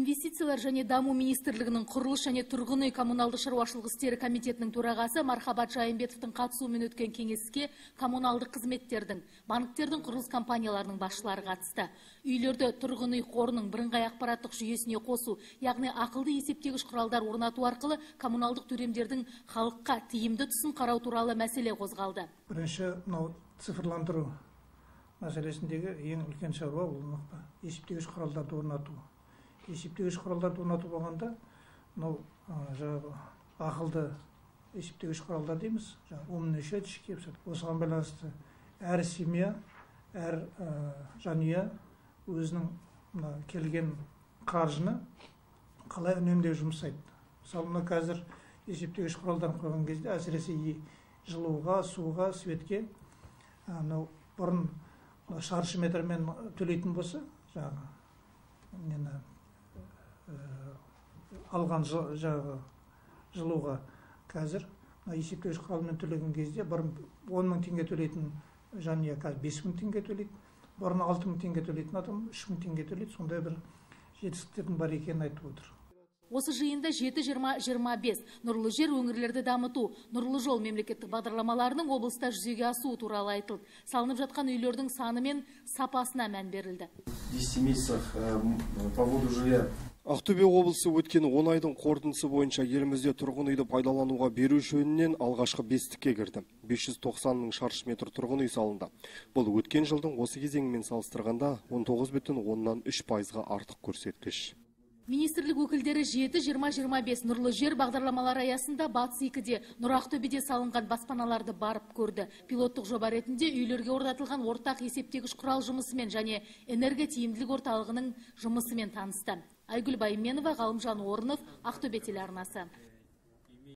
Инвестициялар және даму министрлігінің құрылыс және тұрғын үй коммуналдық шаруашылық істері комитетінің төрағасы Мархабат Жайымбетовтың қатысуымен өткен кеңеске коммуналдық қызметтердің, банктердің, құрылыс компанияларының басшылары қатысты. Үйлерді тұрғын үй қорының бірыңғай ақпараттық жүйесіне қосу, яғни ақылды есептегіш құралдар орнату арқылы коммуналдық төлемдердің халыққа тиімді түсін қарау туралы мәселе қозғалды. Бірінші, цифрландыру мәселесіндегі ең үлкен шаруа ол есептегіш құралдарды орнату. Есептегіш құралдарды орнату болғанда, ақылды есептегіш құралдар дейміз, умный счетчики. Осыған байланысты әр семья, әр жанұя өзінің келген қаржыны қалай үнемдеу жұмсайды. Мысалы, қазір есептегіш құралдарын қойған кезде, әсіресе жылуға, суға, светке, бұрын шаршы метрмен төлейтін болса, алған жылуға қазір есептегіш құралмен төлеген кезде бұрын 10 мың теңге төлейтін жанұя қазір 5 мың теңге төлейді, бұрын 6 мың теңге төлейтін адам 3 мың теңге төлейді. Сондай бір жетістіктердің бар екенін айтып отыр. Осы жиында 7-20-25 нұрлы жер өңірлерді дамыту, нұрлы жол мемлекеттік бағдарламаларының облыста жүзеге асуы туралы айтылды. Салынып жатқан үйлердің саны мен сапасына мән берілді. 10 месяцев по воду жилья. Ақтөбе облысы өткен 10 айдың қорытындысы бойынша елімізде тұрғын үйді пайдалануға беру жөнінен алғашқы бестікке кірді. 590 мың шаршы метр тұрғын үй салынды. Бұл өткен жылдың осы кезеңімен салыстырғанда 19,3%-ға артық көрсеткіш. Министрлік өкілдері 7-20-25 нұрлы жер бағдарламалары аясында Батыс 2-де, Нұр Ақтөбеде салынған баспаналарды барып көрді. Пилоттық жоба ретінде үйлерге орнатылған ортақ есептегіш құрал жұмысымен және энергия тиімділік орталығының жұмысымен танысты. Айгүл Байменова, Ғалымжан Орынов, Ақтөбе телеарнасы.